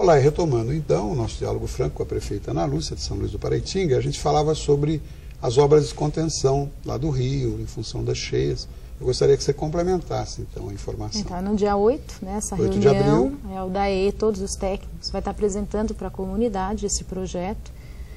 falar, retomando então o nosso diálogo franco com a prefeita Ana Lúcia de São Luís do Paraitinga, a gente falava sobre as obras de contenção lá do rio, em função das cheias. Eu gostaria que você complementasse, então, a informação. Então, no dia 8, né, essa 8 reunião, de abril, o DAE, todos os técnicos, vai estar apresentando para a comunidade esse projeto.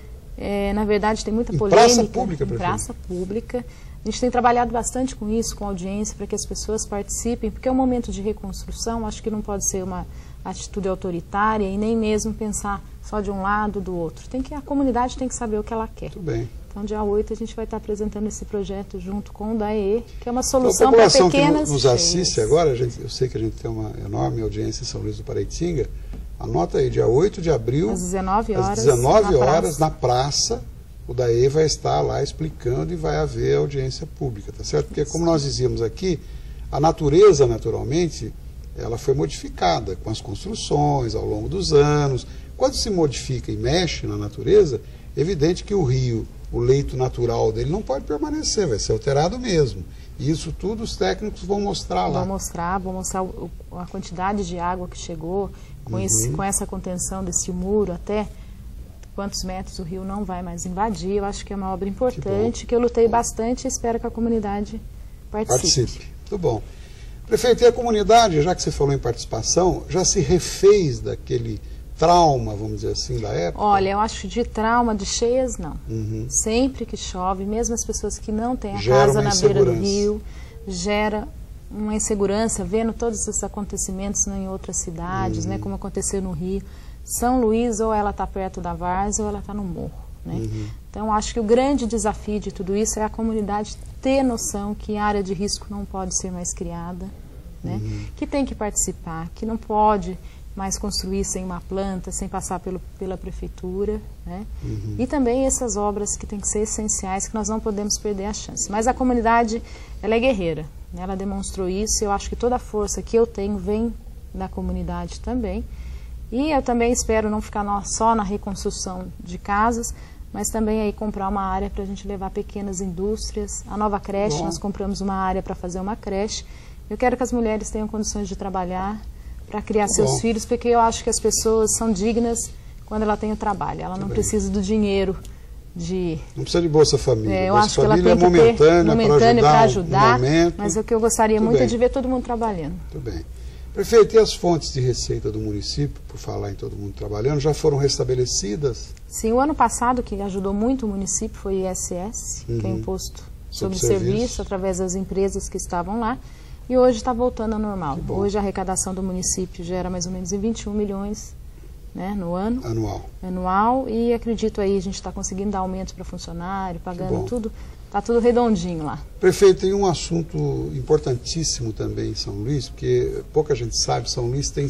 Na verdade, tem muita polêmica. Praça pública, prefeito? Praça pública. A gente tem trabalhado bastante com isso, com a audiência, para que as pessoas participem, porque é um momento de reconstrução, acho que não pode ser uma atitude autoritária e nem mesmo pensar só de um lado ou do outro. A comunidade tem que saber o que ela quer. Muito bem. Então, dia 8, a gente vai estar apresentando esse projeto junto com o DAE, que é uma solução para pequenas cheias. A população que nos assiste cheias. agora, eu sei que a gente tem uma enorme audiência em São Luís do Paraitinga, anota aí, dia 8 de abril, às 19 horas, às 19 horas na praça, o DAE vai estar lá explicando e vai haver audiência pública, tá certo? Porque, como nós dizíamos aqui, a natureza, naturalmente, ela foi modificada com as construções ao longo dos anos. Quando se modifica e mexe na natureza, é evidente que o rio, o leito natural dele não pode permanecer, vai ser alterado mesmo. E isso tudo os técnicos vão mostrar lá. Vão mostrar a quantidade de água que chegou, com essa contenção desse muro até quantos metros o rio não vai mais invadir. Eu acho que é uma obra importante, que eu lutei bastante e espero que a comunidade participe. Muito bom. Prefeito, e a comunidade, já que você falou em participação, já se refez daquele trauma, vamos dizer assim, da época? Olha, eu acho que de trauma, de cheias, não. Sempre que chove, mesmo as pessoas que não têm a casa na beira do rio, gera uma insegurança, vendo todos esses acontecimentos em outras cidades, né, como aconteceu no Rio. São Luís, ou ela está perto da várzea, ou ela está no morro. Né? Então, acho que o grande desafio de tudo isso é a comunidade ter noção que a área de risco não pode ser mais criada, né? Que tem que participar, que não pode mais construir sem uma planta, sem passar pela prefeitura, né? E também essas obras que têm que ser essenciais, que nós não podemos perder a chance. Mas a comunidade, ela é guerreira, né? Ela demonstrou isso, eu acho que toda a força que eu tenho vem da comunidade também. E eu também espero não ficar só na reconstrução de casas, mas também aí comprar uma área para a gente levar pequenas indústrias. A nova creche, nós compramos uma área para fazer uma creche. Eu quero que as mulheres tenham condições de trabalhar para criar seus filhos, porque eu acho que as pessoas são dignas quando ela tem o trabalho. Ela não precisa do dinheiro de... Não precisa de Bolsa Família. Eu Bolsa acho que ela Família tem que ter momentânea para ajudar, mas o que eu gostaria muito é de ver todo mundo trabalhando. Muito bem. Prefeito, e as fontes de receita do município, por falar em todo mundo trabalhando, já foram restabelecidas? Sim, o ano passado, que ajudou muito o município, foi o ISS, que é Imposto sobre Serviço, através das empresas que estavam lá, e hoje está voltando ao normal. Hoje a arrecadação do município gera mais ou menos em 21 milhões, né, no ano. Anual, e acredito aí, a gente está conseguindo dar aumento para funcionário, pagando tudo. Está tudo redondinho lá. Prefeito, tem um assunto importantíssimo também em São Luís, porque pouca gente sabe, São Luís tem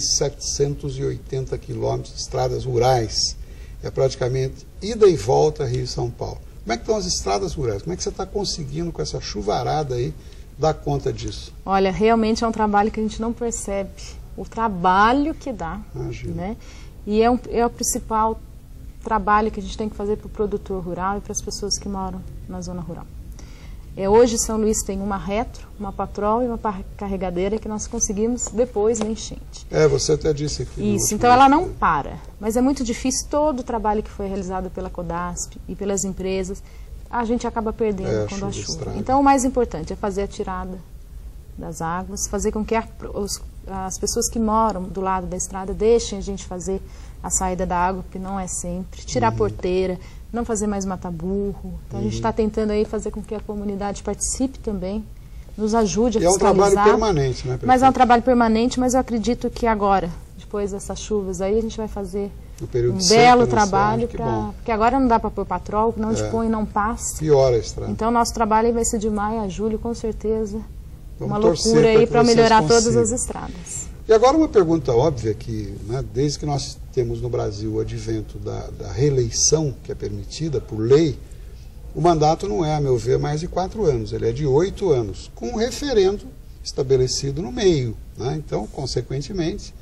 780 quilômetros de estradas rurais. É praticamente ida e volta Rio e São Paulo. Como é que estão as estradas rurais? Como é que você está conseguindo, com essa chuvarada aí, dar conta disso? Olha, realmente é um trabalho que a gente não percebe. O trabalho que dá. Né? E é o principal trabalho que a gente tem que fazer para o produtor rural e para as pessoas que moram na zona rural. Hoje São Luís tem uma retro, uma patrol e uma carregadeira que nós conseguimos depois na enchente. Você até disse aqui. Isso, então ela não para, mas é muito difícil todo o trabalho que foi realizado pela Codasp e pelas empresas, a gente acaba perdendo quando a chuva. Então o mais importante é fazer a tirada das águas, fazer com que as pessoas que moram do lado da estrada deixem a gente fazer a saída da água, porque não é sempre, tirar a porteira, não fazer mais mata-burro. Então a gente está tentando aí fazer com que a comunidade participe também, nos ajude a fiscalizar. É um trabalho permanente, né, prefeito? Mas é um trabalho permanente, mas eu acredito que agora, depois dessas chuvas aí, a gente vai fazer um belo trabalho, porque agora não dá para pôr patrol, não põe, não passa. Piora a estrada. Então nosso trabalho aí vai ser de maio a julho, com certeza. Uma loucura aí para melhorar todas as estradas. E agora uma pergunta óbvia que, né, desde que nós temos no Brasil o advento da reeleição, que é permitida por lei, o mandato não é, a meu ver, mais de 4 anos, ele é de 8 anos, com um referendo estabelecido no meio. Né? Então, consequentemente,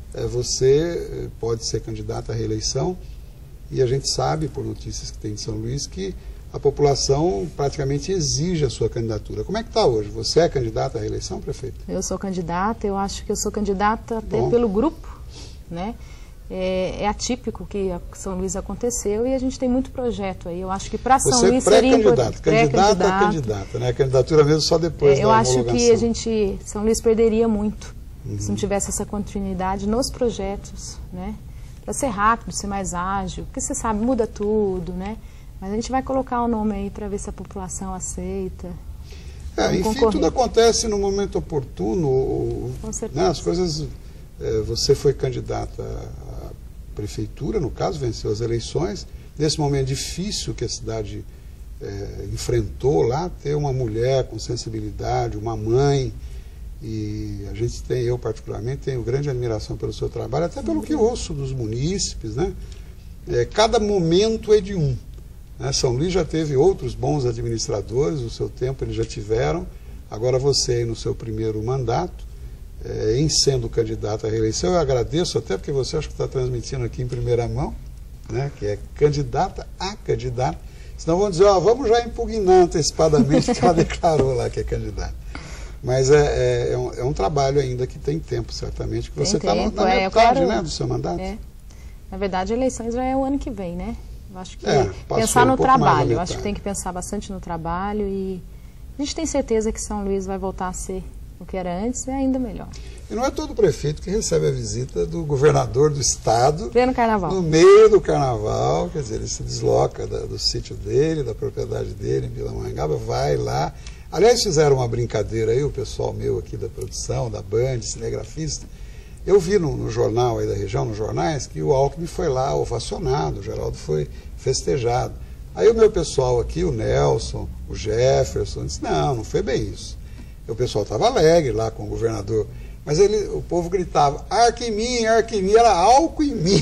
você pode ser candidato à reeleição, e a gente sabe, por notícias que tem de São Luís, que a população praticamente exige a sua candidatura. Como é que está hoje? Você é candidata à reeleição, prefeito? Eu sou candidata, eu acho que eu sou candidata até pelo grupo, né? é atípico que São Luís aconteceu e a gente tem muito projeto aí. Eu acho que para São Luís seria importante. Candidata, né? A candidatura mesmo só depois da homologação. Eu acho que São Luís perderia muito se não tivesse essa continuidade nos projetos, né? Para ser rápido, ser mais ágil, porque você sabe, muda tudo, né? Mas a gente vai colocar o nome aí para ver se a população aceita. Enfim, tudo acontece no momento oportuno. Com certeza. Né? As coisas... você foi candidato à prefeitura, no caso, venceu as eleições. Nesse momento difícil que a cidade enfrentou lá, ter uma mulher com sensibilidade, uma mãe, e a gente tem, eu particularmente, tenho grande admiração pelo seu trabalho, até pelo que ouço dos munícipes, né? Cada momento é de um. Né? São Luís já teve outros bons administradores, o seu tempo eles já tiveram, agora você aí no seu primeiro mandato, em sendo candidato à reeleição, eu agradeço até porque você acha que está transmitindo aqui em primeira mão, né, que é candidata a candidata, senão vão dizer, vamos já impugnar antecipadamente que ela declarou lá que é candidata. Mas é um trabalho ainda que tem tempo, certamente, que você está na metade, né, do seu mandato. Na verdade, a eleição já é o ano que vem, né? Eu acho que pensar no trabalho, eu acho que tem que pensar bastante no trabalho e a gente tem certeza que São Luís vai voltar a ser o que era antes, é ainda melhor. E não é todo prefeito que recebe a visita do governador do estado no meio do carnaval, quer dizer, ele se desloca do sítio dele, da propriedade dele em Pindamonhangaba, vai lá. Aliás, fizeram uma brincadeira aí, o pessoal meu aqui da produção, da Band, cinegrafista. Eu vi no jornal aí da região, nos jornais, que o Alckmin foi lá ovacionado, o Geraldo foi festejado. Aí o meu pessoal aqui, o Nelson, o Jefferson, disse, não foi bem isso. O pessoal estava alegre lá com o governador, mas o povo gritava, arca em mim, era álcool em mim.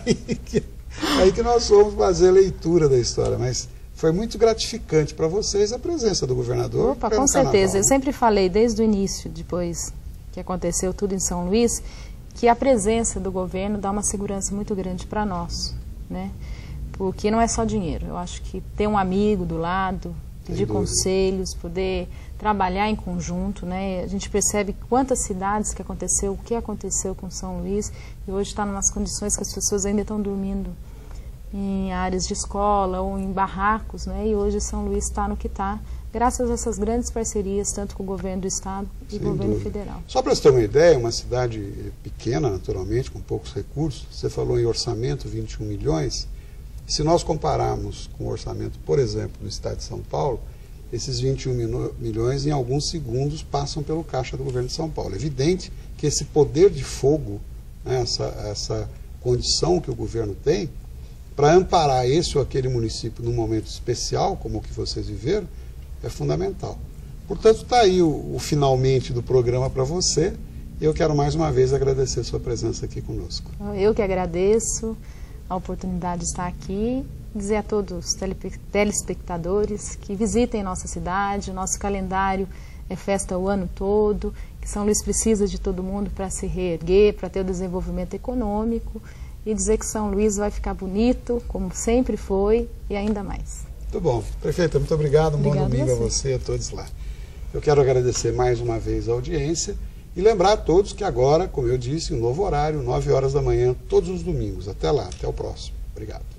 Aí que nós fomos fazer a leitura da história, mas foi muito gratificante para vocês a presença do governador. Opa, com certeza, eu sempre falei desde o início, depois que aconteceu tudo em São Luís, que a presença do governo dá uma segurança muito grande para nós, né? Porque não é só dinheiro, eu acho que ter um amigo do lado, pedir conselhos, poder trabalhar em conjunto, né? A gente percebe quantas cidades que aconteceu, o que aconteceu com São Luís, e hoje está em umas condições que as pessoas ainda estão dormindo em áreas de escola ou em barracos, né? E hoje São Luís está no que está, graças a essas grandes parcerias, tanto com o governo do estado e o governo federal. Só para você ter uma ideia, uma cidade pequena, naturalmente, com poucos recursos, você falou em orçamento, 21 milhões, se nós compararmos com o orçamento, por exemplo, do estado de São Paulo, esses 21 milhões em alguns segundos passam pelo caixa do governo de São Paulo. É evidente que esse poder de fogo, né, essa condição que o governo tem, para amparar esse ou aquele município num momento especial, como o que vocês viveram, é fundamental. Portanto, está aí o finalmente do programa para você, e eu quero mais uma vez agradecer a sua presença aqui conosco. Eu que agradeço a oportunidade de estar aqui, dizer a todos os telespectadores que visitem nossa cidade, o nosso calendário é festa o ano todo, que São Luís precisa de todo mundo para se reerguer, para ter o desenvolvimento econômico, e dizer que São Luís vai ficar bonito, como sempre foi, e ainda mais. Muito bom. Prefeita, muito obrigado. Um bom domingo a você e a todos lá. Eu quero agradecer mais uma vez a audiência e lembrar a todos que agora, como eu disse, um novo horário, 9 horas da manhã, todos os domingos. Até lá, até o próximo. Obrigado.